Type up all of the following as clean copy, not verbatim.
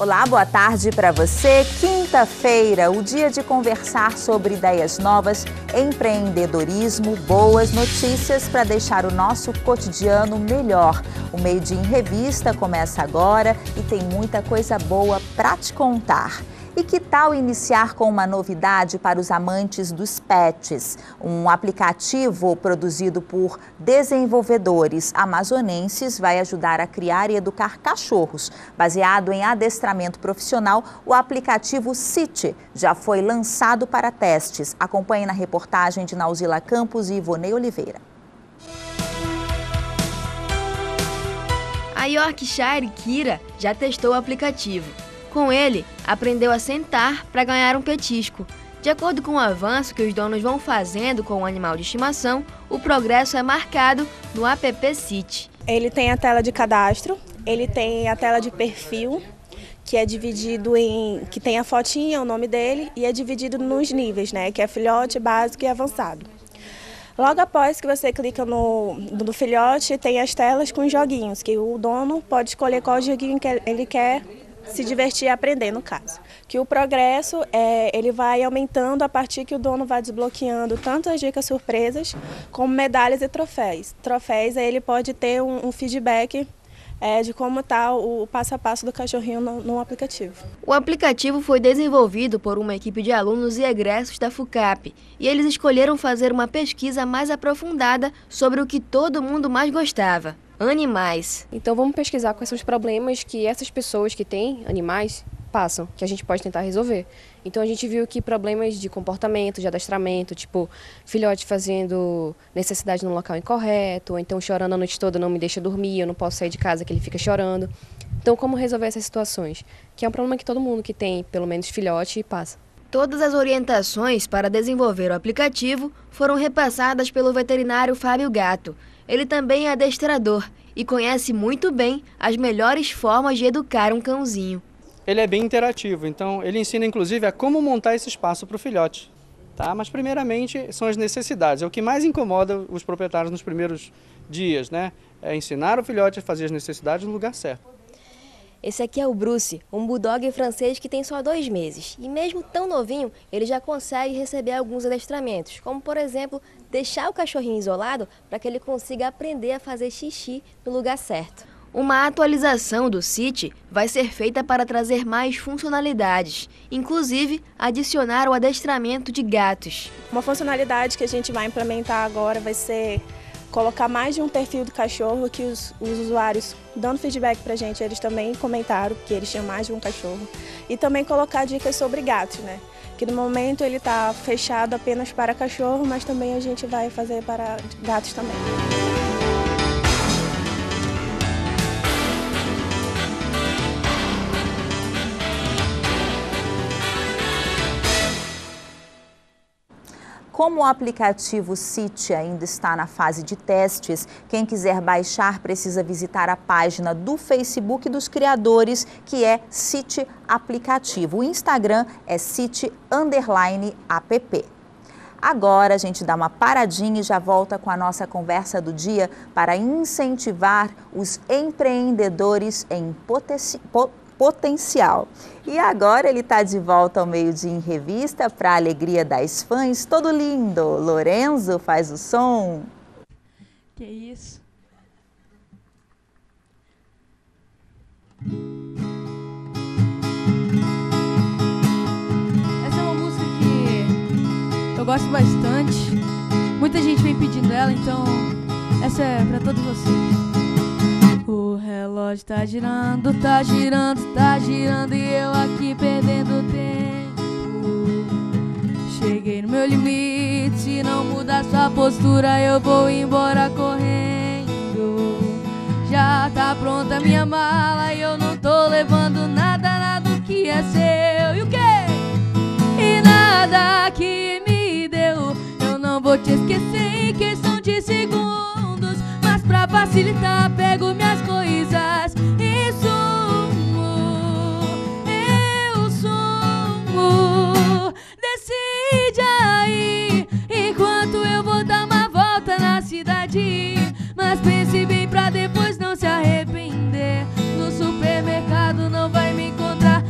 Olá, boa tarde para você. Quinta-feira, o dia de conversar sobre ideias novas, empreendedorismo, boas notícias para deixar o nosso cotidiano melhor. O Meio Dia em Revista começa agora e tem muita coisa boa para te contar. E que tal iniciar com uma novidade para os amantes dos pets? Um aplicativo produzido por desenvolvedores amazonenses vai ajudar a criar e educar cachorros. Baseado em adestramento profissional, o aplicativo City já foi lançado para testes. Acompanhe na reportagem de Nauzila Campos e Ivonei Oliveira. A Yorkshire Kira já testou o aplicativo. Com ele, aprendeu a sentar para ganhar um petisco. De acordo com o avanço que os donos vão fazendo com o animal de estimação, o progresso é marcado no app City. Ele tem a tela de cadastro, ele tem a tela de perfil, que é dividido que tem a fotinha, o nome dele, e é dividido nos níveis, né? Que é filhote, básico e avançado. Logo após que você clica no filhote, tem as telas com joguinhos, que o dono pode escolher qual joguinho que ele quer se divertir e aprender, no caso. Que o progresso, ele vai aumentando a partir que o dono vai desbloqueando tanto as dicas surpresas, como medalhas e troféus. Troféus, aí ele pode ter um feedback de como está o passo a passo do cachorrinho no aplicativo. O aplicativo foi desenvolvido por uma equipe de alunos e egressos da FUCAP, e eles escolheram fazer uma pesquisa mais aprofundada sobre o que todo mundo mais gostava: animais. Então vamos pesquisar quais são os problemas que essas pessoas que têm animais passam, que a gente pode tentar resolver. Então a gente viu que problemas de comportamento, de adestramento, tipo filhote fazendo necessidade no local incorreto, ou então chorando a noite toda, não me deixa dormir, eu não posso sair de casa que ele fica chorando. Então como resolver essas situações? Que é um problema que todo mundo que tem pelo menos filhote passa. Todas as orientações para desenvolver o aplicativo foram repassadas pelo veterinário Fábio Gatto. Ele também é adestrador e conhece muito bem as melhores formas de educar um cãozinho. Ele é bem interativo, então ele ensina inclusive a como montar esse espaço para o filhote. Tá? Mas primeiramente são as necessidades, é o que mais incomoda os proprietários nos primeiros dias, né? É ensinar o filhote a fazer as necessidades no lugar certo. Esse aqui é o Bruce, um bulldog francês que tem só 2 meses. E mesmo tão novinho, ele já consegue receber alguns adestramentos, como por exemplo, deixar o cachorrinho isolado para que ele consiga aprender a fazer xixi no lugar certo. Uma atualização do City vai ser feita para trazer mais funcionalidades, inclusive adicionar o adestramento de gatos. Uma funcionalidade que a gente vai implementar agora vai ser colocar mais de um perfil do cachorro, que os usuários, dando feedback pra gente, eles também comentaram que eles tinham mais de um cachorro. E também colocar dicas sobre gatos, né? Que no momento ele está fechado apenas para cachorro, mas também a gente vai fazer para gatos também. Como o aplicativo City ainda está na fase de testes, quem quiser baixar precisa visitar a página do Facebook dos criadores, que é City Aplicativo. O Instagram é City_app. Agora a gente dá uma paradinha e já volta com a nossa conversa do dia para incentivar os empreendedores em potencial. E agora ele está de volta ao Meio Dia em Revista para a alegria das fãs. Todo lindo. Lorenzo faz o som. Que isso? Essa é uma música que eu gosto bastante. Muita gente vem pedindo ela, então essa é para todos vocês. O relógio tá girando, tá girando, tá girando, e eu aqui perdendo tempo. Cheguei no meu limite, se não mudar sua postura eu vou embora correndo. Já tá pronta a minha mala e eu não tô levando nada do que é seu. E o quê? E nada que me deu, eu não vou te esquecer em questão de segundos. Pra facilitar, pego minhas coisas e sumo, eu sumo. Decide aí, enquanto eu vou dar uma volta na cidade. Mas pense bem pra depois não se arrepender. No supermercado não vai me encontrar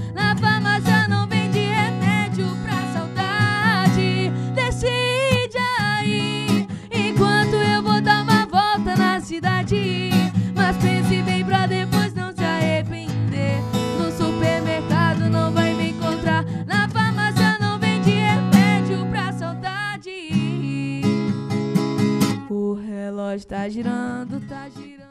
rodas, tá girando, tá girando.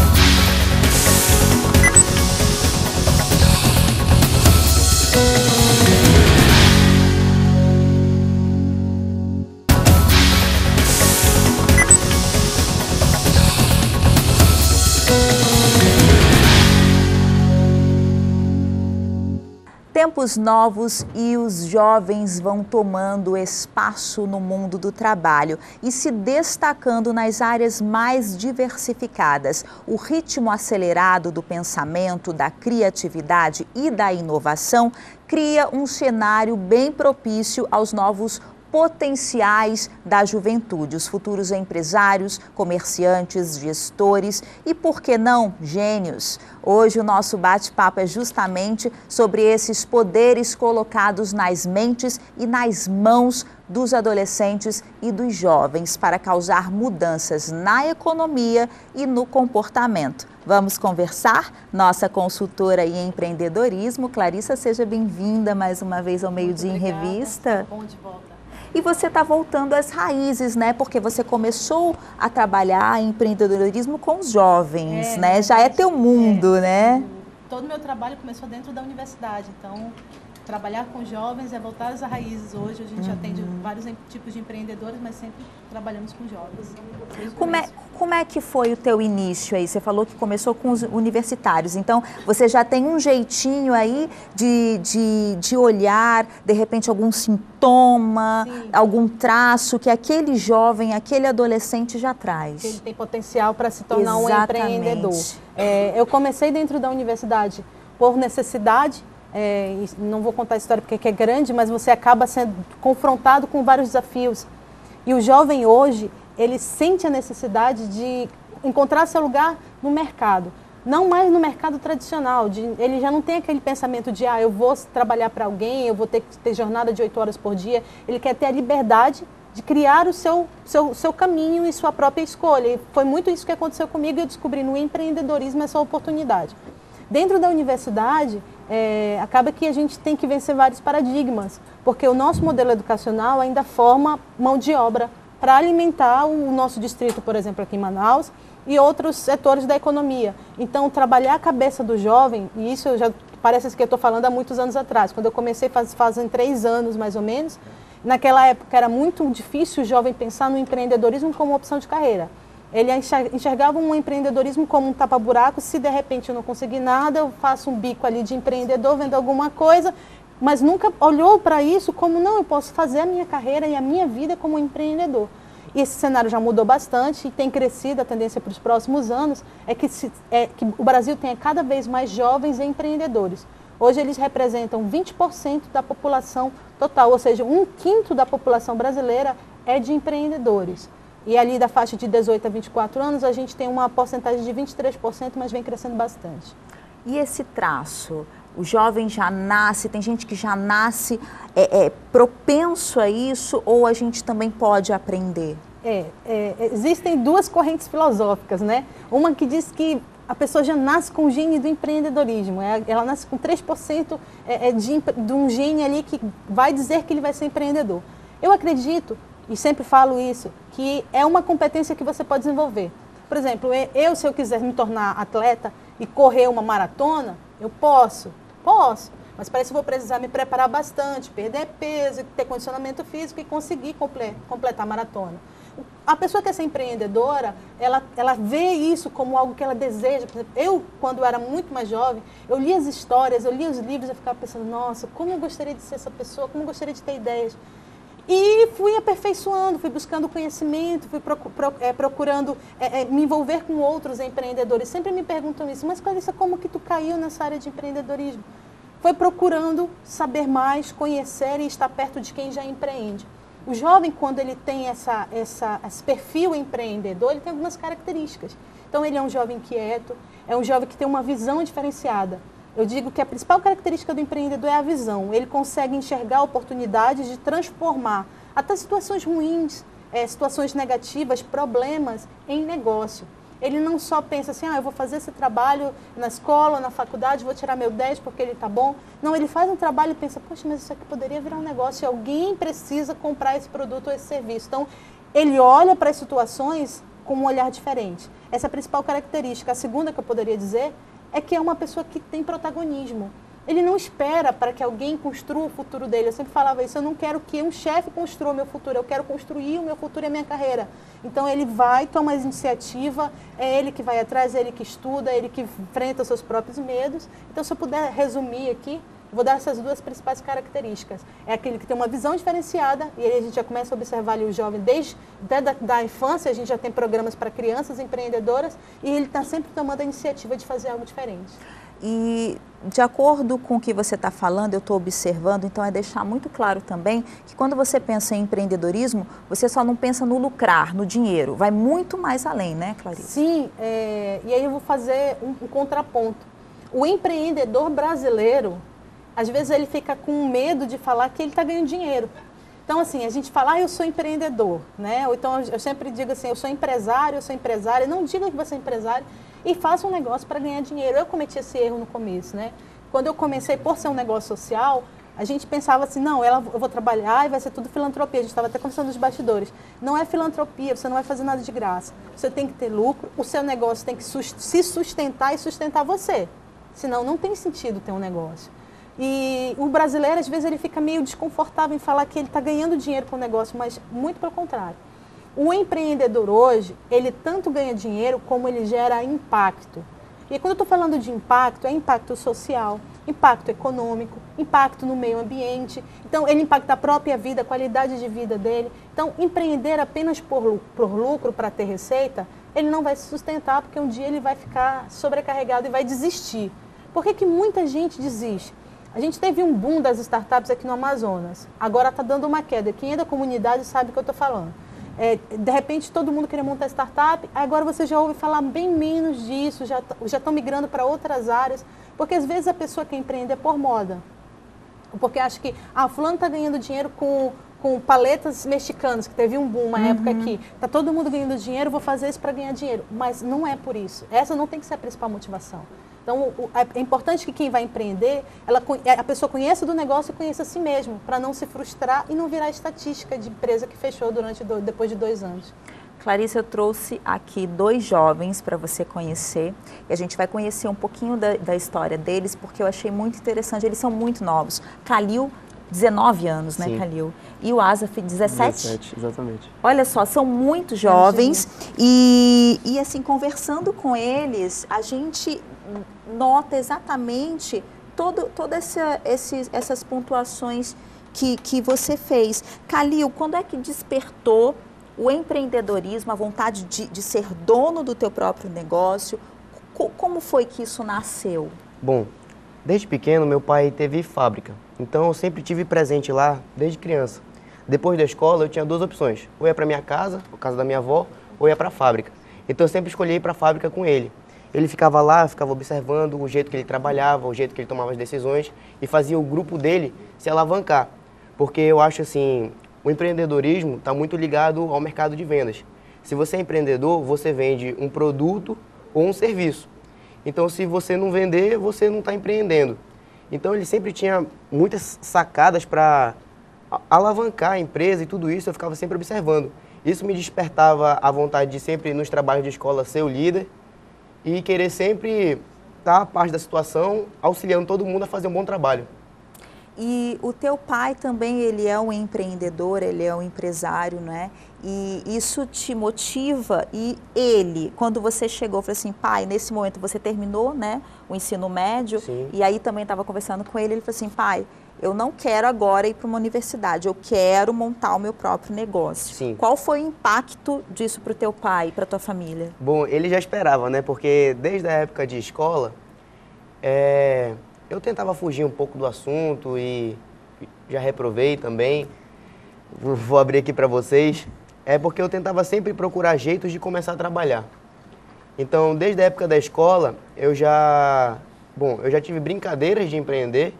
Tempos novos e os jovens vão tomando espaço no mundo do trabalho e se destacando nas áreas mais diversificadas. O ritmo acelerado do pensamento, da criatividade e da inovação cria um cenário bem propício aos novos potenciais da juventude, os futuros empresários, comerciantes, gestores e, por que não, gênios. Hoje o nosso bate-papo é justamente sobre esses poderes colocados nas mentes e nas mãos dos adolescentes e dos jovens para causar mudanças na economia e no comportamento. Vamos conversar? Nossa consultora em empreendedorismo, Clarissa, seja bem-vinda mais uma vez ao Meio-Dia em Revista. Bom de volta. E você está voltando às raízes, né? Porque você começou a trabalhar em empreendedorismo com os jovens, né? Já é teu mundo, né? Todo o meu trabalho começou dentro da universidade, então trabalhar com jovens é voltar às raízes. Hoje a gente atende vários tipos de empreendedores, mas sempre trabalhamos com jovens. Como é que foi o teu início aí? Você falou que começou com os universitários, então você já tem um jeitinho aí de olhar, de repente, algum sintoma, sim, algum traço que aquele jovem, aquele adolescente já traz. Ele tem potencial para se tornar um empreendedor. Eu comecei dentro da universidade por necessidade. Não vou contar a história porque é grande, mas você acaba sendo confrontado com vários desafios. E o jovem hoje, ele sente a necessidade de encontrar seu lugar no mercado. Não mais no mercado tradicional. Ele já não tem aquele pensamento de, eu vou trabalhar para alguém, eu vou ter que ter jornada de 8 horas por dia. Ele quer ter a liberdade de criar o seu caminho e sua própria escolha. E foi muito isso que aconteceu comigo e eu descobri no empreendedorismo essa oportunidade. Dentro da universidade, acaba que a gente tem que vencer vários paradigmas, porque o nosso modelo educacional ainda forma mão de obra para alimentar o nosso distrito, por exemplo, aqui em Manaus, e outros setores da economia. Então, trabalhar a cabeça do jovem, e isso já parece que eu estou falando há muitos anos atrás, quando eu comecei fazem 3 anos mais ou menos, naquela época era muito difícil o jovem pensar no empreendedorismo como opção de carreira. Ele enxergava um empreendedorismo como um tapa-buraco. Se de repente eu não conseguir nada, eu faço um bico ali de empreendedor, vendo alguma coisa, mas nunca olhou para isso como, não, eu posso fazer a minha carreira e a minha vida como empreendedor. E esse cenário já mudou bastante e tem crescido. A tendência para os próximos anos é que o Brasil tenha cada vez mais jovens empreendedores. Hoje eles representam 20% da população total, ou seja, 1/5 da população brasileira é de empreendedores. E ali da faixa de 18 a 24 anos, a gente tem uma porcentagem de 23%, mas vem crescendo bastante. E esse traço? O jovem já nasce, tem gente que já nasce propenso a isso, ou a gente também pode aprender? Existem 2 correntes filosóficas, né? Uma que diz que a pessoa já nasce com o gene do empreendedorismo, ela nasce com 3% de um gene ali que vai dizer que ele vai ser empreendedor. Eu acredito, e sempre falo isso, que é uma competência que você pode desenvolver. Por exemplo, se eu quiser me tornar atleta e correr uma maratona, eu posso, mas para isso eu vou precisar me preparar bastante, perder peso, ter condicionamento físico e conseguir completar a maratona. A pessoa que é empreendedora, ela vê isso como algo que ela deseja. Por exemplo, eu, quando eu era muito mais jovem, eu lia as histórias, eu lia os livros, eu ficava pensando, nossa, como eu gostaria de ser essa pessoa, como eu gostaria de ter ideias. E fui aperfeiçoando, fui buscando conhecimento, fui procurando me envolver com outros empreendedores. Sempre me perguntam isso, mas Clarissa, como que tu caiu nessa área de empreendedorismo? Foi procurando saber mais, conhecer e estar perto de quem já empreende. O jovem, quando ele tem esse perfil empreendedor, ele tem algumas características. Então, ele é um jovem inquieto, é um jovem que tem uma visão diferenciada. Eu digo que a principal característica do empreendedor é a visão. Ele consegue enxergar oportunidades de transformar até situações ruins, situações negativas, problemas em negócio. Ele não só pensa assim, eu vou fazer esse trabalho na escola, na faculdade, vou tirar meu 10 porque ele está bom. Não, ele faz um trabalho e pensa, poxa, mas isso aqui poderia virar um negócio e alguém precisa comprar esse produto ou esse serviço. Então, ele olha para as situações com um olhar diferente. Essa é a principal característica. A segunda que eu poderia dizer é que é uma pessoa que tem protagonismo. Ele não espera para que alguém construa o futuro dele. Eu sempre falava isso, eu não quero que um chefe construa o meu futuro, eu quero construir o meu futuro e a minha carreira. Então ele vai, toma a iniciativa, é ele que vai atrás, é ele que estuda, é ele que enfrenta os seus próprios medos. Então se eu puder resumir aqui, vou dar essas duas principais características. É aquele que tem uma visão diferenciada, e aí a gente já começa a observar ali o jovem desde da infância, a gente já tem programas para crianças empreendedoras, e ele está sempre tomando a iniciativa de fazer algo diferente. E, de acordo com o que você está falando, eu estou observando, então é deixar muito claro também que quando você pensa em empreendedorismo, você só não pensa no lucrar, no dinheiro, vai muito mais além, né, Clarice? Sim, e aí eu vou fazer um contraponto. O empreendedor brasileiro, às vezes ele fica com medo de falar que ele está ganhando dinheiro. Então, assim, a gente fala, eu sou empreendedor, né? Ou então eu sempre digo assim, eu sou empresária. Não diga que você é empresário e faça um negócio para ganhar dinheiro. Eu cometi esse erro no começo, né? Quando eu comecei, por ser um negócio social, a gente pensava assim, não, eu vou trabalhar e vai ser tudo filantropia. A gente estava até conversando nos bastidores. Não é filantropia, você não vai fazer nada de graça. Você tem que ter lucro, o seu negócio tem que se sustentar e sustentar você. Senão não tem sentido ter um negócio. E o brasileiro, às vezes, ele fica meio desconfortável em falar que ele está ganhando dinheiro com o negócio, mas muito pelo contrário. O empreendedor hoje, ele tanto ganha dinheiro como ele gera impacto. E quando eu estou falando de impacto, é impacto social, impacto econômico, impacto no meio ambiente. Então, ele impacta a própria vida, a qualidade de vida dele. Então, empreender apenas por lucro, para ter receita, ele não vai se sustentar, porque um dia ele vai ficar sobrecarregado e vai desistir. Por que que muita gente desiste? A gente teve um boom das startups aqui no Amazonas. Agora está dando uma queda. Quem é da comunidade sabe o que eu estou falando. De repente, todo mundo queria montar startup. Agora você já ouve falar bem menos disso. Já estão migrando para outras áreas. Porque às vezes a pessoa quer empreender por moda. Porque acha que, fulano está ganhando dinheiro com paletas mexicanas, que teve um boom uma época aqui. Está todo mundo ganhando dinheiro, vou fazer isso para ganhar dinheiro. Mas não é por isso. Essa não tem que ser a principal motivação. Então, é importante que quem vai empreender, a pessoa conheça do negócio e conheça a si mesmo, para não se frustrar e não virar estatística de empresa que fechou depois de 2 anos. Clarice, eu trouxe aqui 2 jovens para você conhecer, e a gente vai conhecer um pouquinho da história deles, porque eu achei muito interessante, eles são muito novos. Kalil, 19 anos, né, Kalil? E o Asaf, 17? 17, exatamente. Olha só, são muito jovens e assim, conversando com eles, a gente nota exatamente todas essas pontuações que você fez. Kalil, quando é que despertou o empreendedorismo, a vontade de ser dono do teu próprio negócio? Como foi que isso nasceu? Bom, desde pequeno meu pai teve fábrica, então eu sempre tive presente lá desde criança. Depois da escola eu tinha 2 opções, ou ia para minha casa, a casa da minha avó, ou ia para a fábrica. Então eu sempre escolhi ir para a fábrica com ele. Ele ficava lá, eu ficava observando o jeito que ele trabalhava, o jeito que ele tomava as decisões e fazia o grupo dele se alavancar. Porque eu acho assim, o empreendedorismo está muito ligado ao mercado de vendas. Se você é empreendedor, você vende um produto ou um serviço. Então, se você não vender, você não está empreendendo. Então, ele sempre tinha muitas sacadas para alavancar a empresa e tudo isso, eu ficava sempre observando. Isso me despertava a vontade de sempre, nos trabalhos de escola, ser o líder e querer sempre estar a parte da situação, auxiliando todo mundo a fazer um bom trabalho. E o teu pai também, ele é um empreendedor, ele é um empresário, né? E isso te motiva. E ele, quando você chegou, falou assim, pai, nesse momento você terminou, né, o ensino médio. Sim. E aí também estava conversando com ele falou assim, pai, eu não quero agora ir para uma universidade, eu quero montar o meu próprio negócio. Sim. Qual foi o impacto disso para o teu pai e para a tua família? Bom, ele já esperava, né? Porque desde a época de escola, eu tentava fugir um pouco do assunto e já reprovei também. Vou abrir aqui para vocês. É porque eu tentava sempre procurar jeitos de começar a trabalhar. Então, desde a época da escola, eu já tive brincadeiras de empreender.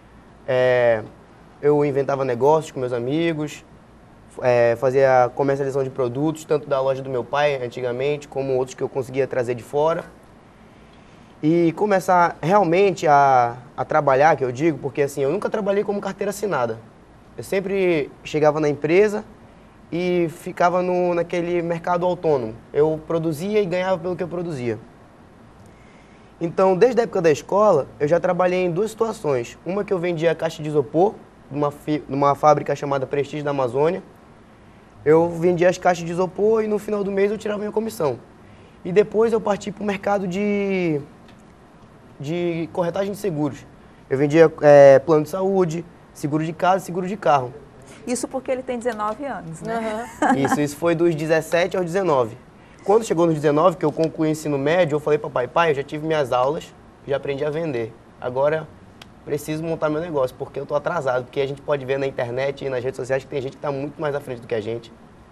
Eu inventava negócios com meus amigos, fazia comercialização de produtos, tanto da loja do meu pai antigamente, como outros que eu conseguia trazer de fora. E começar realmente a trabalhar, que eu digo, porque assim, eu nunca trabalhei como carteira assinada. Eu sempre chegava na empresa e ficava naquele mercado autônomo. Eu produzia e ganhava pelo que eu produzia. Então, desde a época da escola, eu já trabalhei em duas situações. Uma que eu vendia caixa de isopor, numa fábrica chamada Prestígio da Amazônia. Eu vendia as caixas de isopor e no final do mês eu tirava minha comissão. E depois eu parti para o mercado de corretagem de seguros. Eu vendia plano de saúde, seguro de casa e seguro de carro. Isso porque ele tem 19 anos, né? Uhum. Isso foi dos 17 aos 19. Quando chegou nos 19, que eu concluí o ensino médio, eu falei para pai, eu já tive minhas aulas, já aprendi a vender. Agora preciso montar meu negócio, porque eu estou atrasado. Porque a gente pode ver na internet e nas redes sociais que tem gente que está muito mais à frente do que a gente.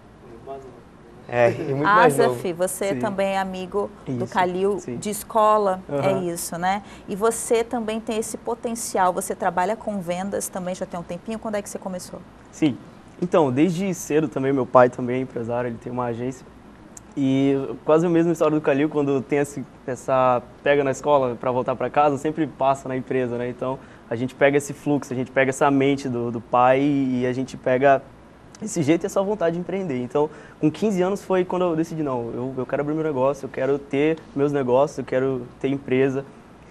E muito mais novo. Asaf, você também é amigo do Calil de escola, é isso, né? E você também tem esse potencial, você trabalha com vendas também, já tem um tempinho, quando é que você começou? Sim, então, desde cedo também, meu pai também é empresário, ele tem uma agência. E quase a mesma história do Calil, quando tem essa pega na escola para voltar para casa, sempre passa na empresa, né? Então, a gente pega esse fluxo, a gente pega essa mente do pai e a gente pega esse jeito e essa vontade de empreender. Então, com 15 anos foi quando eu decidi, não, eu quero abrir meu negócio, eu quero ter meus negócios, eu quero ter empresa.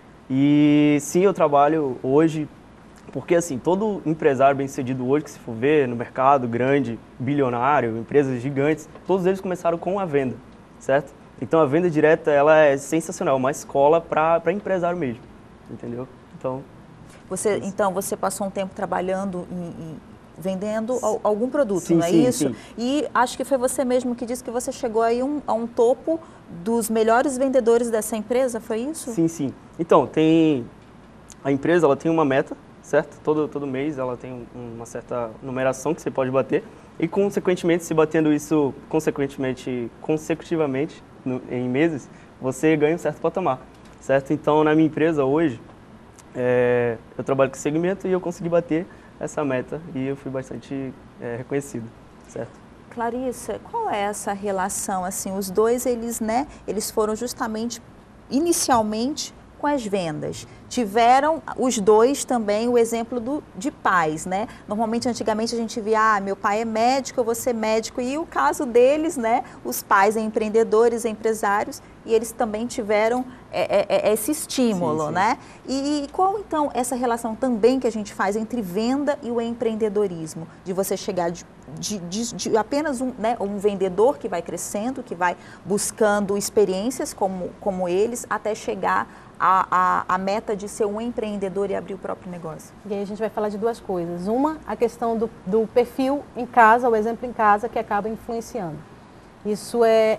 E sim, eu trabalho hoje, porque assim, todo empresário bem-sucedido hoje que se for ver no mercado, grande, bilionário, empresas gigantes, todos eles começaram com a venda, certo? Então, a venda direta, ela é sensacional, uma escola para empresário mesmo, entendeu? Então, você passou um tempo trabalhando vendendo algum produto, sim, não é sim, isso? Sim. E acho que foi você mesmo que disse que você chegou aí a um topo dos melhores vendedores dessa empresa, foi isso? Sim, sim. Então, a empresa ela tem uma meta, certo? Todo mês ela tem uma certa numeração que você pode bater e, consequentemente, se batendo isso consecutivamente em meses, você ganha um certo patamar, certo? Então, na minha empresa hoje, eu trabalho com segmento e eu consegui bater essa meta e eu fui bastante reconhecido, certo? Clarissa, qual é essa relação, assim, os dois, eles foram justamente, inicialmente, com as vendas. Tiveram os dois também o exemplo de pais, né? Normalmente, antigamente, a gente via, meu pai é médico, eu vou ser médico, e o caso deles, né? Os pais empreendedores, empresários, e eles também tiveram esse estímulo, sim. Né? E qual, então, essa relação também que a gente faz entre venda e o empreendedorismo? De você chegar de apenas um vendedor que vai crescendo, que vai buscando experiências como eles, até chegar a meta de ser um empreendedor e abrir o próprio negócio. E aí a gente vai falar de duas coisas. Uma, a questão do perfil em casa, o exemplo em casa, que acaba influenciando. Isso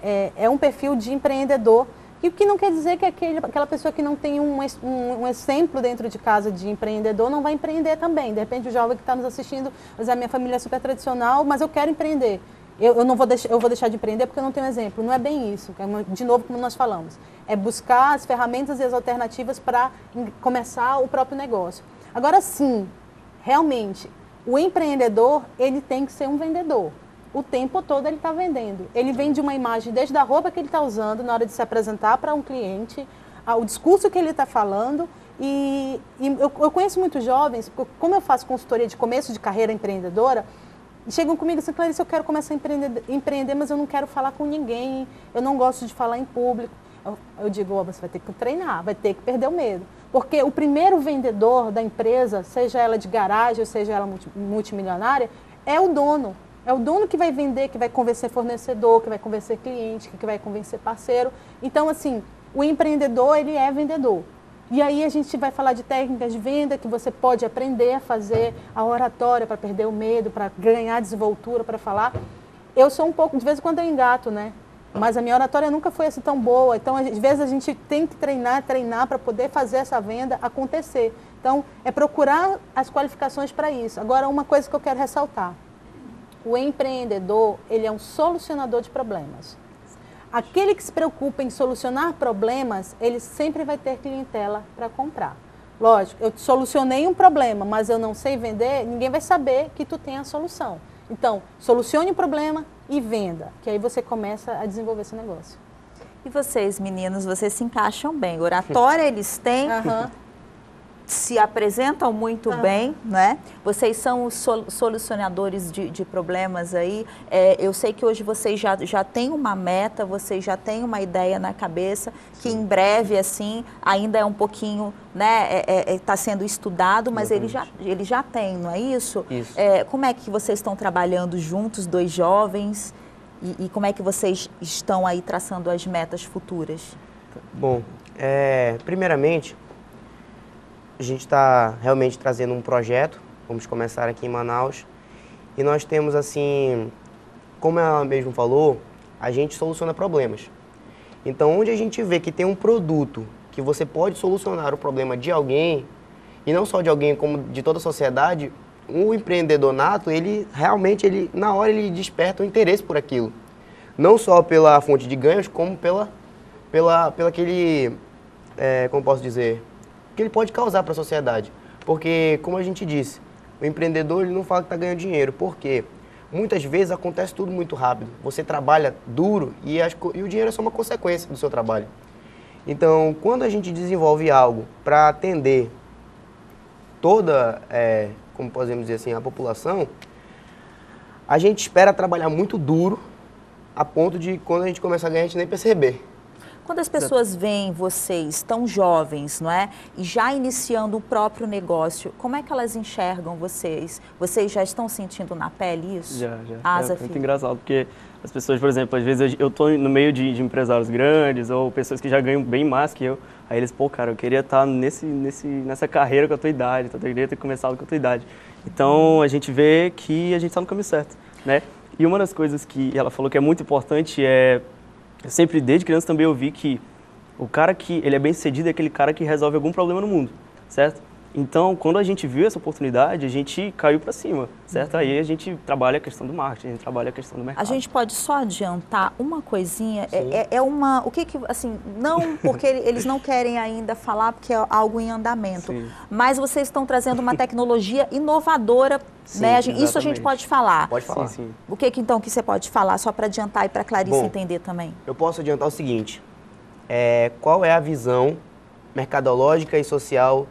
é um perfil de empreendedor, e o que não quer dizer que aquela pessoa que não tem um exemplo dentro de casa de empreendedor não vai empreender também. De repente o jovem que está nos assistindo, mas a minha família é super tradicional, mas eu quero empreender. Eu vou deixar de empreender porque eu não tenho exemplo. Não é bem isso, de novo, como nós falamos. É buscar as ferramentas e as alternativas para começar o próprio negócio. Agora sim, realmente, o empreendedor, ele tem que ser um vendedor. O tempo todo ele está vendendo. Ele vende uma imagem desde a roupa que ele está usando na hora de se apresentar para um cliente, o discurso que ele está falando. E eu conheço muitos jovens, como eu faço consultoria de começo de carreira empreendedora, chegam comigo assim, Clarissa, eu quero começar a empreender, mas eu não quero falar com ninguém, eu não gosto de falar em público. Eu digo, você vai ter que treinar, vai ter que perder o medo. Porque o primeiro vendedor da empresa, seja ela de garagem ou seja ela multimilionária, é o dono. É o dono que vai vender, que vai convencer fornecedor, que vai convencer cliente, que vai convencer parceiro. Então, assim, o empreendedor, ele é vendedor. E aí a gente vai falar de técnicas de venda que você pode aprender a fazer, a oratória para perder o medo, para ganhar desenvoltura, para falar. Eu sou um pouco, de vez em quando eu engato, né? Mas a minha oratória nunca foi assim tão boa. Então, às vezes a gente tem que treinar para poder fazer essa venda acontecer. Então, é procurar as qualificações para isso. Agora, uma coisa que eu quero ressaltar. O empreendedor, ele é um solucionador de problemas. Aquele que se preocupa em solucionar problemas, ele sempre vai ter clientela para comprar. Lógico, eu solucionei um problema, mas eu não sei vender, ninguém vai saber que tu tem a solução. Então, solucione o problema e venda, que aí você começa a desenvolver seu negócio. E vocês, meninos, vocês se encaixam bem. Oratória eles têm, se apresentam muito bem, né? Vocês são os solucionadores de problemas aí. Eu sei que hoje vocês já têm uma meta, vocês já têm uma ideia na cabeça, que em breve, assim, ainda é um pouquinho, né? Está sendo estudado, mas ele já tem, não é isso? Isso. Como é que vocês estão trabalhando juntos, dois jovens, e como é que vocês estão aí traçando as metas futuras? Bom, primeiramente, a gente está realmente trazendo um projeto, vamos começar aqui em Manaus, e nós temos assim, como ela mesmo falou, a gente soluciona problemas. Então, onde a gente vê que tem um produto que você pode solucionar o problema de alguém, e não só de alguém, como de toda a sociedade, o empreendedor nato, ele realmente, na hora ele desperta o interesse por aquilo. Não só pela fonte de ganhos, como pela aquele, como posso dizer, que ele pode causar para a sociedade. Porque, como a gente disse, o empreendedor ele não fala que está ganhando dinheiro. Por quê? Muitas vezes acontece tudo muito rápido. Você trabalha duro e o dinheiro é só uma consequência do seu trabalho. Então, quando a gente desenvolve algo para atender toda, como podemos dizer assim, a população, a gente espera trabalhar muito duro a ponto de, quando a gente começa a ganhar, a gente nem perceber. Quando as pessoas veem vocês tão jovens, não é? E já iniciando o próprio negócio, como é que elas enxergam vocês? Vocês já estão sentindo na pele isso? Já. Asa, é muito engraçado, porque as pessoas, por exemplo, às vezes eu estou no meio de empresários grandes ou pessoas que já ganham bem mais que eu. Aí eles, pô, cara, eu queria estar nessa carreira com a tua idade, eu queria ter começado com a tua idade. Então, a gente vê que a gente está no caminho certo, né? E uma das coisas que ela falou que é muito importante eu sempre, desde criança, também ouvi que o cara que ele é bem-sucedido é aquele cara que resolve algum problema no mundo, certo? Então, quando a gente viu essa oportunidade, a gente caiu para cima, certo? Aí a gente trabalha a questão do marketing, a gente trabalha a questão do mercado. A gente pode só adiantar uma coisinha? O que assim, não porque eles não querem ainda falar, porque é algo em andamento, Sim. mas vocês estão trazendo uma tecnologia inovadora, né? Isso a gente pode falar. Pode falar. Sim. O que então que você pode falar, só para adiantar e para a Clarice entender também? Eu posso adiantar o seguinte, qual é a visão mercadológica e social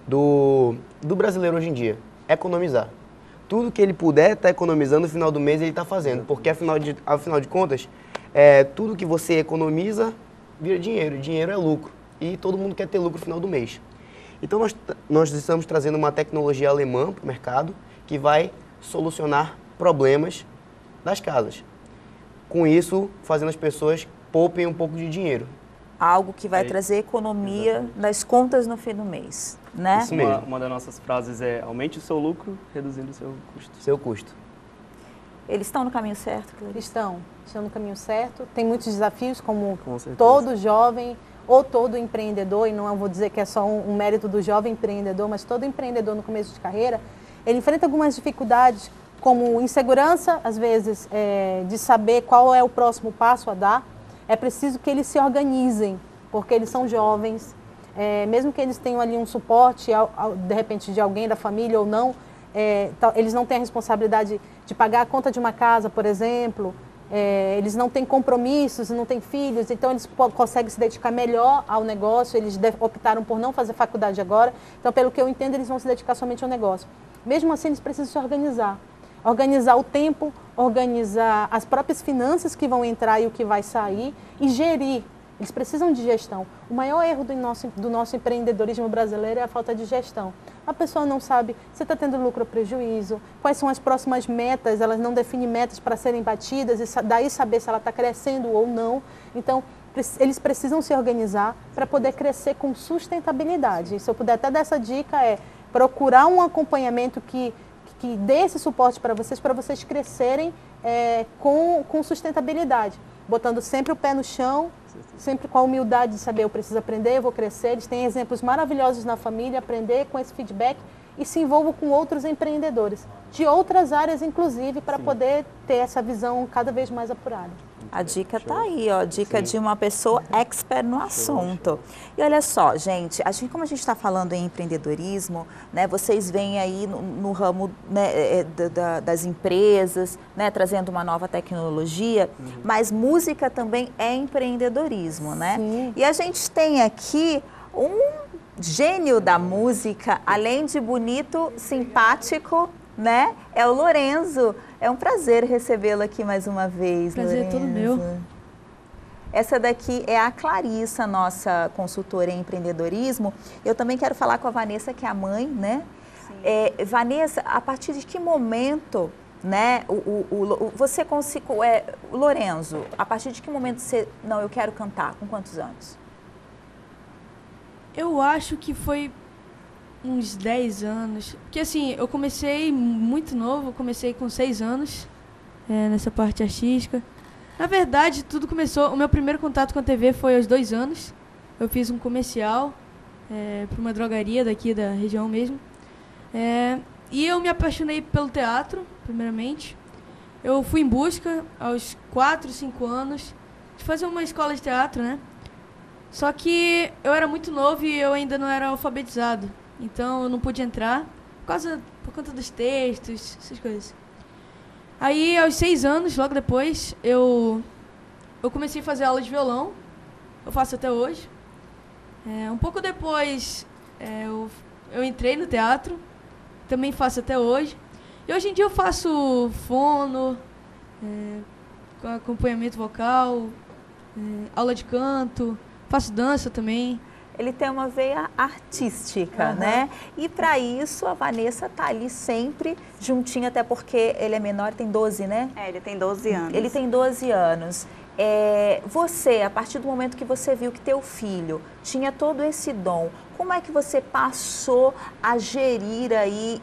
do brasileiro hoje em dia? Economizar. Tudo que ele puder estar economizando no final do mês ele está fazendo, porque afinal de contas, tudo que você economiza vira dinheiro, dinheiro é lucro e todo mundo quer ter lucro no final do mês. Então nós estamos trazendo uma tecnologia alemã para o mercado que vai solucionar problemas das casas. Com isso, fazendo as pessoas poupem um pouco de dinheiro. Algo que vai trazer economia das contas no fim do mês, né? Isso mesmo. Uma das nossas frases é: aumente o seu lucro, reduzindo o seu custo. Seu custo. Eles estão no caminho certo, Clarice? Estão no caminho certo. Tem muitos desafios, como certeza. todo jovem ou todo empreendedor, e não vou dizer que é só um mérito do jovem empreendedor, mas todo empreendedor no começo de carreira, ele enfrenta algumas dificuldades, como insegurança, às vezes, de saber qual é o próximo passo a dar. É preciso que eles se organizem, porque eles são jovens, mesmo que eles tenham ali um suporte, de repente, de alguém da família ou não, eles não têm a responsabilidade de pagar a conta de uma casa, por exemplo, eles não têm compromissos, não têm filhos, então eles conseguem se dedicar melhor ao negócio, eles optaram por não fazer faculdade agora, então, pelo que eu entendo, eles vão se dedicar somente ao negócio. Mesmo assim, eles precisam se organizar. Organizar o tempo, organizar as próprias finanças que vão entrar e o que vai sair e gerir. Eles precisam de gestão. O maior erro do nosso empreendedorismo brasileiro é a falta de gestão. A pessoa não sabe se está tendo lucro ou prejuízo, quais são as próximas metas, elas não definem metas para serem batidas e daí saber se ela está crescendo ou não. Então, eles precisam se organizar para poder crescer com sustentabilidade. E se eu puder até dar essa dica, procurar um acompanhamento que dê esse suporte para vocês crescerem com sustentabilidade, botando sempre o pé no chão, sempre com a humildade de saber, eu preciso aprender, eu vou crescer. Eles têm exemplos maravilhosos na família, aprender com esse feedback e se envolvam com outros empreendedores, de outras áreas inclusive, para poder ter essa visão cada vez mais apurada. A dica está aí, ó, dica de uma pessoa expert no assunto. E olha só, gente, como a gente está falando em empreendedorismo, né, vocês vêm aí no ramo, né, das empresas, né, trazendo uma nova tecnologia, mas música também é empreendedorismo, né? Sim. E a gente tem aqui gênio da música, além de bonito, simpático, né? É o Lorenzo. É um prazer recebê-lo aqui mais uma vez, Prazer Lorenzo. é todo meu. Essa daqui é a Clarissa, nossa consultora em empreendedorismo. Eu também quero falar com a Vanessa, que é a mãe, né? Vanessa, a partir de que momento, né, você conseguiu, o Lorenzo, a partir de que momento você, não, eu quero cantar, com quantos anos? Eu acho que foi uns 10 anos, porque assim, eu comecei muito novo, eu comecei com 6 anos, nessa parte artística. Na verdade, tudo começou, o meu primeiro contato com a TV foi aos 2 anos. Eu fiz um comercial para uma drogaria daqui da região mesmo. E eu me apaixonei pelo teatro, primeiramente. Eu fui em busca, aos 4, 5 anos, de fazer uma escola de teatro, né? Só que eu era muito novo e eu ainda não era alfabetizado. Então eu não pude entrar por conta dos textos, essas coisas. Aí, aos 6 anos, logo depois, eu comecei a fazer aula de violão. Eu faço até hoje. Um pouco depois, eu entrei no teatro. Também faço até hoje. E hoje em dia eu faço fono, com acompanhamento vocal, aula de canto, faço dança também. Ele tem uma veia artística, né? E para isso a Vanessa tá ali sempre juntinha, até porque ele é menor, tem 12, né? Ele tem 12 anos. Ele tem 12 anos. Você, a partir do momento que você viu que teu filho tinha todo esse dom, como é que você passou a gerir aí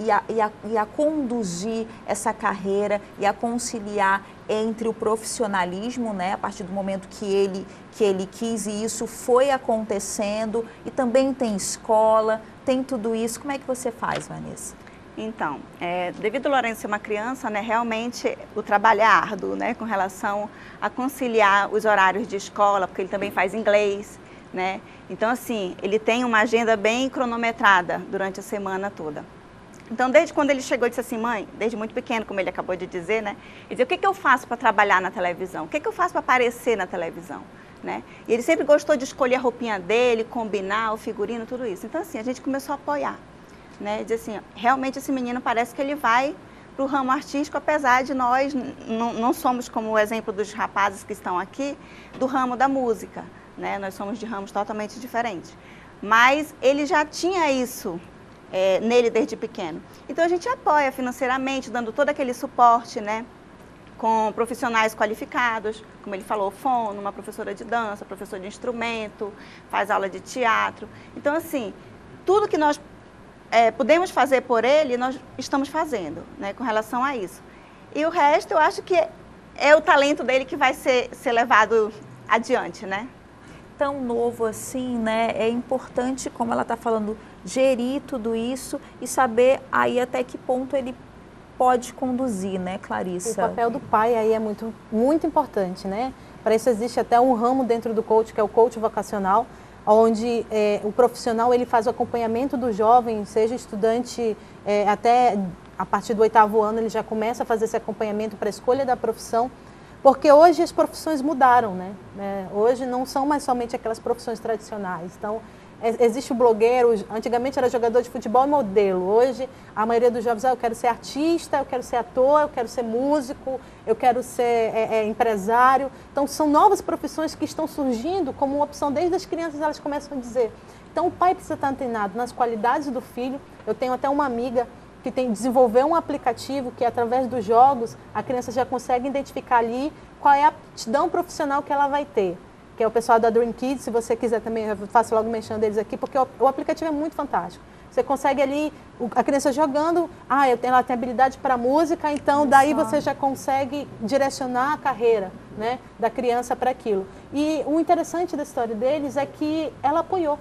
e a conduzir essa carreira e a conciliar entre o profissionalismo, né, a partir do momento que ele quis, e isso foi acontecendo, e também tem escola, tem tudo isso. Como é que você faz, Vanessa? Então, devido ao Lorenzo ser uma criança, né, realmente o trabalho é árduo, né, com relação a conciliar os horários de escola, porque ele também faz inglês, né? Então, assim, ele tem uma agenda bem cronometrada durante a semana toda. Então, desde quando ele chegou, ele disse assim, mãe, desde muito pequeno, como ele acabou de dizer, né? Ele dizia, o que eu faço para trabalhar na televisão? O que eu faço para aparecer na televisão? Né? E ele sempre gostou de escolher a roupinha dele, combinar o figurino, tudo isso. Então, assim, a gente começou a apoiar. Né? Diz assim, realmente esse menino parece que ele vai para o ramo artístico, apesar de nós não somos, como o exemplo dos rapazes que estão aqui, do ramo da música. Né? Nós somos de ramos totalmente diferentes. Mas ele já tinha isso nele desde pequeno. Então a gente apoia financeiramente, dando todo aquele suporte, né? Com profissionais qualificados, como ele falou, fono, uma professora de dança, professor de instrumento, faz aula de teatro. Então, assim, tudo que nós podemos fazer por ele, nós estamos fazendo, né, com relação a isso. E o resto, eu acho que é o talento dele que vai ser levado adiante, né? Tão novo assim, né? É importante, como ela está falando, gerir tudo isso e saber aí até que ponto ele pode conduzir, né, Clarissa? O papel do pai aí é muito, muito importante, né? Para isso existe até um ramo dentro do coach, que é o coach vocacional, onde o profissional ele faz o acompanhamento do jovem, seja estudante até a partir do 8º ano, ele já começa a fazer esse acompanhamento para a escolha da profissão, porque hoje as profissões mudaram, né? Hoje não são mais somente aquelas profissões tradicionais. Então, existe o blogueiro, antigamente era jogador de futebol e modelo. Hoje, a maioria dos jovens, eu quero ser artista, eu quero ser ator, eu quero ser músico, eu quero ser empresário. Então, são novas profissões que estão surgindo como uma opção. Desde as crianças, elas começam a dizer. Então, o pai precisa estar antenado nas qualidades do filho. Eu tenho até uma amiga que desenvolveu um aplicativo que, através dos jogos, a criança já consegue identificar ali qual é a aptidão profissional que ela vai ter. Que é o pessoal da Dream Kids, se você quiser também, eu faço logo mexendo deles aqui, porque o aplicativo é muito fantástico. Você consegue ali, a criança jogando, ela tem habilidade para música, então daí você já consegue direcionar a carreira, né, da criança para aquilo. E o interessante da história deles é que ela apoiou.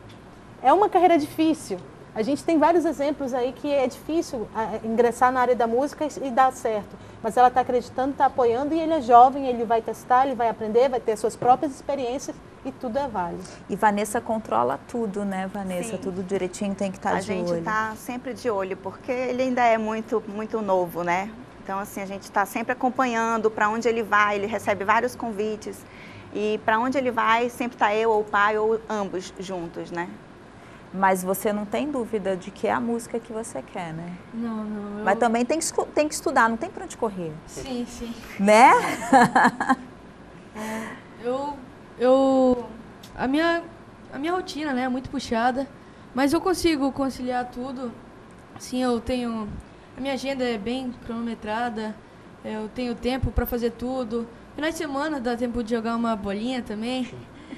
É uma carreira difícil. A gente tem vários exemplos aí que é difícil ingressar na área da música e dar certo. Mas ela está acreditando, está apoiando, e ele é jovem, ele vai testar, ele vai aprender, vai ter suas próprias experiências, e tudo é válido. E Vanessa controla tudo, né, Vanessa? Sim. Tudo direitinho, tem que estar de olho. A gente está sempre de olho, porque ele ainda é muito, muito novo, né? Então, assim, a gente está sempre acompanhando para onde ele vai, ele recebe vários convites. E para onde ele vai, sempre está eu ou o pai ou ambos juntos, né? Mas você não tem dúvida de que é a música que você quer, né? Não. Mas também tem que estudar, não tem pra onde correr. Sim. Né? A minha rotina, né, é muito puxada, mas eu consigo conciliar tudo. Sim, a minha agenda é bem cronometrada, eu tenho tempo para fazer tudo. Final de semana dá tempo de jogar uma bolinha também.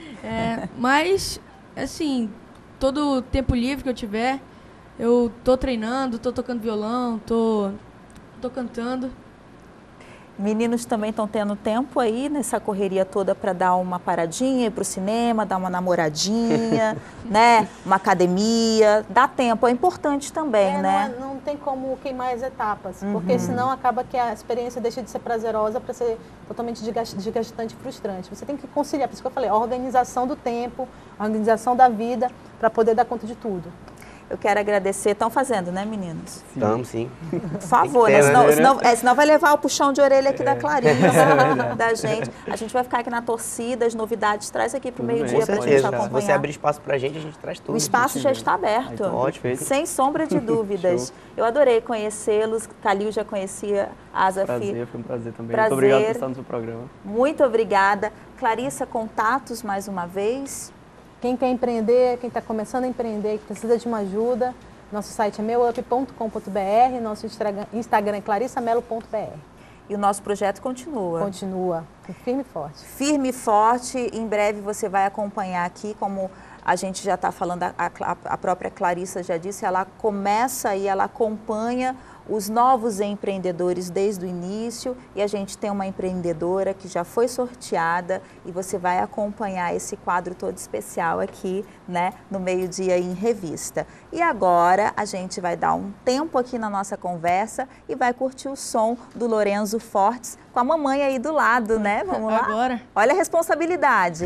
Mas, assim, todo tempo livre que eu tiver, eu tô treinando, tô tocando violão, tô cantando. Meninos também estão tendo tempo aí nessa correria toda para dar uma paradinha, ir para o cinema, dar uma namoradinha, né? Uma academia. Dá tempo, é importante também, né? Não tem como queimar as etapas, porque senão acaba que a experiência deixa de ser prazerosa para ser totalmente desgastante e frustrante. Você tem que conciliar, por isso que eu falei, a organização do tempo, a organização da vida, para poder dar conta de tudo. Eu quero agradecer. Estão fazendo, né, meninos? Estamos, sim. Por favor, né? Senão vai levar o puxão de orelha aqui da Clarissa, da gente. A gente vai ficar aqui na torcida, as novidades, traz aqui para o meio-dia para a gente acompanhar. Se você abrir espaço para a gente traz tudo. O espaço já está aberto. Ótimo. Sem sombra de dúvidas. Eu adorei conhecê-los. Calil já conhecia a Asafi. Foi um prazer também. Muito obrigado por estar no seu programa. Muito obrigada. Clarissa, contatos mais uma vez. Quem quer empreender, quem está começando a empreender, que precisa de uma ajuda, nosso site é meuup.com.br, nosso Instagram é clarissamelo.br. E o nosso projeto continua. Continua, firme e forte. Firme e forte. Em breve você vai acompanhar aqui, como a gente já está falando, a própria Clarissa já disse, ela começa e ela acompanha os novos empreendedores desde o início, e a gente tem uma empreendedora que já foi sorteada e você vai acompanhar esse quadro todo especial aqui, né, no Meio-Dia em Revista. E agora a gente vai dar um tempo aqui na nossa conversa e vai curtir o som do Lorenzo Fortes com a mamãe aí do lado, né? Vamos lá? Agora. Olha a responsabilidade.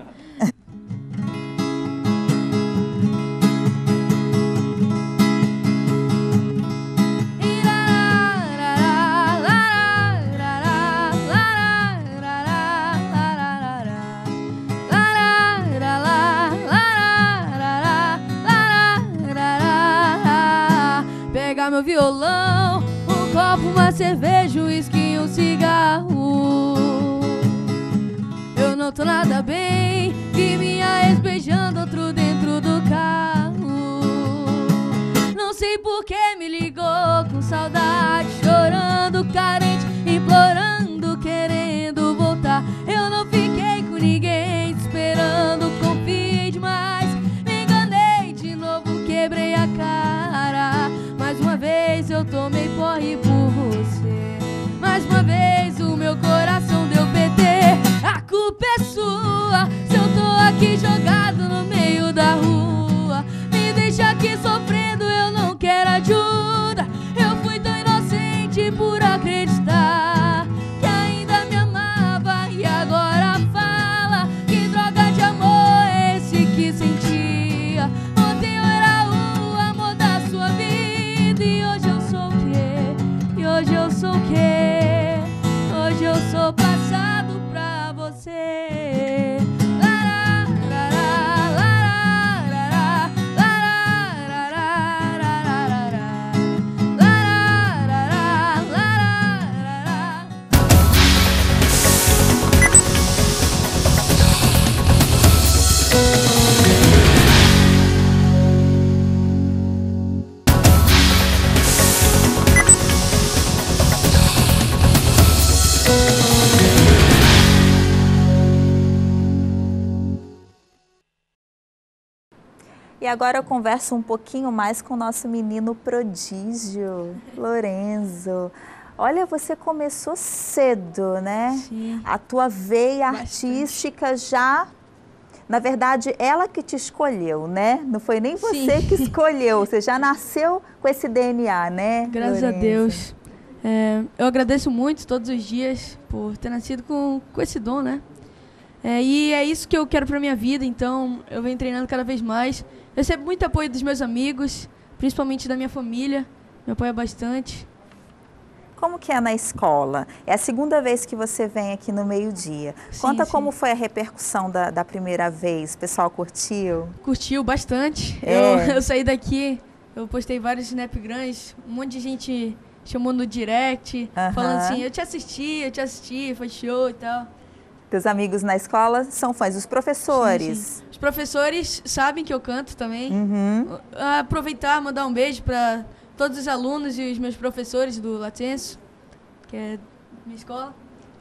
Meu violão, um copo, uma cerveja, um uísque e um cigarro. Eu não tô nada bem, vi minha ex beijando outro dentro do carro. Não sei por que me ligou com saudade, chorando, carente, implorando, querendo voltar. Eu não fiquei com ninguém, esperando, confiei demais. Me enganei de novo, quebrei a cara. Mais uma vez eu tomei porre por você. Mais uma vez o meu coração deu PT. A culpa é sua se eu tô aqui jogado no meio da rua. Me deixa aqui sofrendo, eu não quero ajuda. Eu fui tão inocente por acreditar que ainda me amava, e agora fala que droga de amor é esse que sentia. Ontem eu era o amor da sua vida, e hoje eu sou o quê? E hoje eu sou o quê? Hoje eu sou passado pra você. E agora eu converso um pouquinho mais com o nosso menino prodígio, Lorenzo. Olha, você começou cedo, né? Sim. A tua veia artística já... Na verdade, ela que te escolheu, né? Não foi nem você que escolheu, você já nasceu com esse DNA, né? Graças a Deus. Eu agradeço muito todos os dias por ter nascido com esse dom, né? E é isso que eu quero pra minha vida, então eu venho treinando cada vez mais. Eu recebo muito apoio dos meus amigos, principalmente da minha família, me apoia bastante. como que é na escola? É a segunda vez que você vem aqui no meio-dia. Conta como foi a repercussão da primeira vez. O pessoal curtiu? Curtiu bastante. Eu saí daqui, eu postei vários Snapgrams, um monte de gente chamou no direct, falando assim, eu te assisti, foi show e tal. Teus amigos na escola são fãs, os professores? Sim. Os professores sabem que eu canto também. Aproveitar, mandar um beijo para todos os alunos e os meus professores do Latenso, que é minha escola.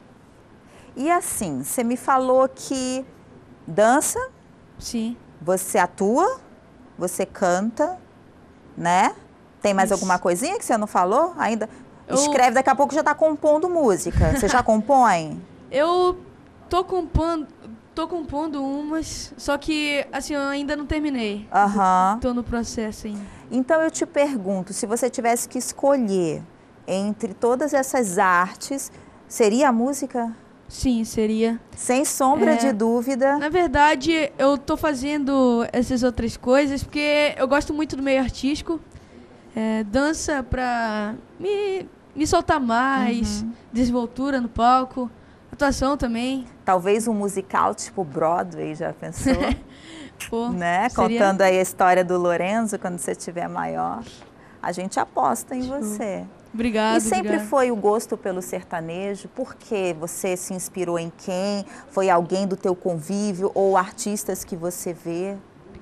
E assim, você me falou que dança? Sim. Você atua? Você canta, né? Tem mais alguma coisinha que você não falou ainda? Escreve, daqui a pouco já está compondo música. Você já compõe? Eu tô compondo umas, só que assim, eu ainda não terminei. Tô no processo ainda. Então eu te pergunto, se você tivesse que escolher entre todas essas artes, seria a música? Sim, seria. Sem sombra de dúvida. Na verdade, eu tô fazendo essas outras coisas porque eu gosto muito do meio artístico. Dança pra me soltar mais, desenvoltura no palco. Atuação também. Talvez um musical tipo Broadway, já pensou? Pô, né? Contando aí a história do Lorenzo quando você estiver maior. A gente aposta em você. Obrigada. E sempre foi o gosto pelo sertanejo? Por que você se inspirou em quem? Foi alguém do teu convívio ou artistas que você vê?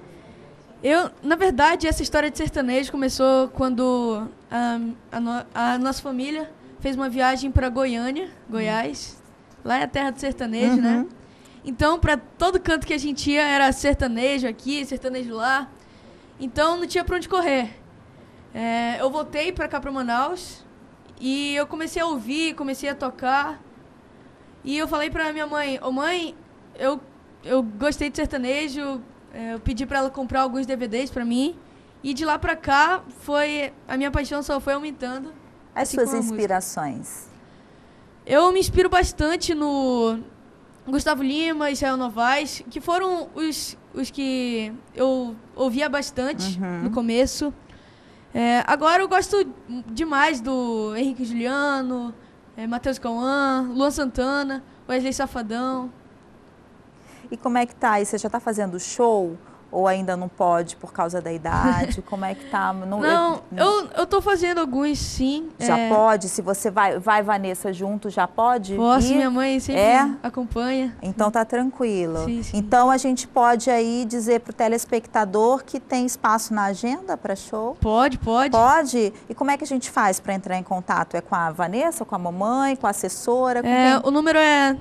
Na verdade, essa história de sertanejo começou quando a nossa família fez uma viagem para Goiânia, Goiás. Lá é a terra do sertanejo, né? Então, para todo canto que a gente ia, era sertanejo aqui, sertanejo lá. Então, não tinha para onde correr. Eu voltei para cá, para Manaus, e eu comecei a ouvir, comecei a tocar. E eu falei para minha mãe, mãe, eu gostei de sertanejo, eu pedi para ela comprar alguns DVDs para mim. E de lá para cá, a minha paixão só foi aumentando. As suas inspirações? Eu me inspiro bastante no Gustavo Lima e Israel Novaes, que foram os que eu ouvia bastante no começo. Agora eu gosto demais do Henrique Juliano, Matheus Cauã, Luan Santana, Wesley Safadão. E como é que tá aí? Você já está fazendo show? Ou ainda não pode por causa da idade? Como é que tá? Eu tô fazendo alguns, sim. Já pode? Se você vai Vanessa, junto, já pode? Posso, minha mãe sempre acompanha. Então tá tranquilo. Sim, sim. Então a gente pode aí dizer pro telespectador que tem espaço na agenda para show? Pode. Pode? E como é que a gente faz para entrar em contato? É com a Vanessa, com a mamãe, com a assessora? O número é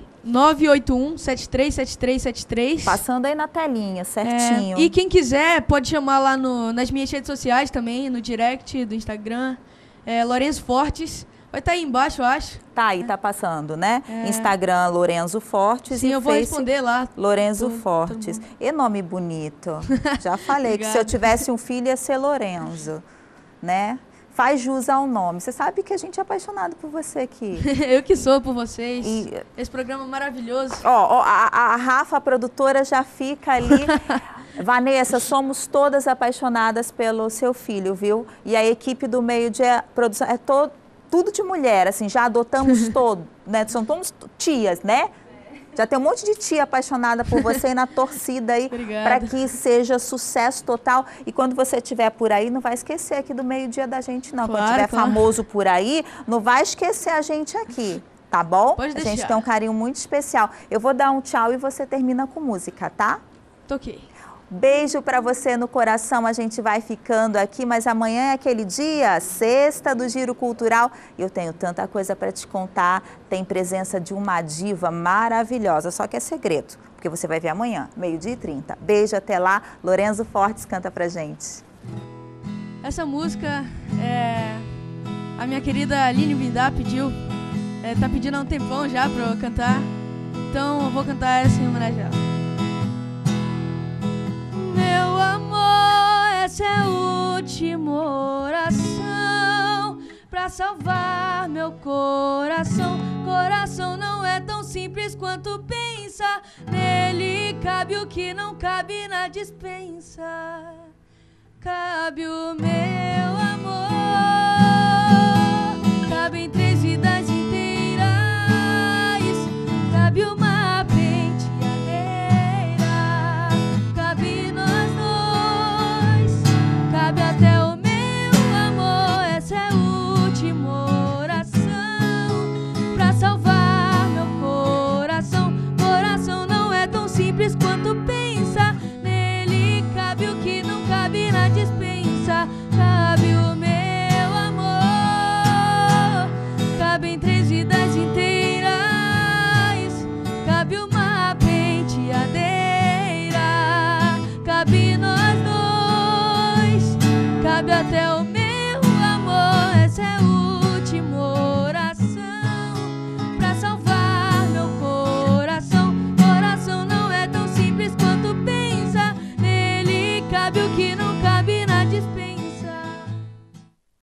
981-737373. Passando aí na telinha, certinho. E quem quiser pode chamar lá nas minhas redes sociais também, no direct do Instagram. Lorenzo Fortes. Vai estar aí embaixo, eu acho. Tá aí, tá passando, né? Instagram, Lorenzo Fortes. Sim, eu vou responder lá. Lorenzo Fortes. E nome bonito. Já falei que se eu tivesse um filho ia ser Lorenzo, né? Faz jus ao nome. Você sabe que a gente é apaixonado por você aqui. Eu que sou por vocês. Esse programa é maravilhoso. A Rafa, a produtora, já fica ali. Vanessa, somos todas apaixonadas pelo seu filho, viu? E a equipe do Meio-Dia Produção é tudo de mulher, assim, já adotamos todo, né? São todos tias, né? Já tem um monte de tia apaixonada por você e na torcida aí para que seja sucesso total. E quando você estiver por aí, não vai esquecer aqui do Meio-Dia da gente, não. Quando estiver famoso por aí, não vai esquecer a gente aqui, tá bom? Pode deixar. A gente tem um carinho muito especial. Eu vou dar um tchau e você termina com música, tá? Toquei. Beijo para você no coração, a gente vai ficando aqui, mas amanhã é aquele dia, sexta do Giro Cultural, e eu tenho tanta coisa para te contar, tem presença de uma diva maravilhosa, só que é segredo, porque você vai ver amanhã, 12h30. Beijo, até lá, Lorenzo Fortes canta pra gente. Essa música, a minha querida Aline Bindá pediu, tá pedindo há um tempão já para eu cantar, então eu vou cantar essa em homenagem a ela. Meu amor, essa é a última oração pra salvar meu coração. Coração não é tão simples quanto pensa. Nele cabe o que não cabe na despensa. Cabe o meu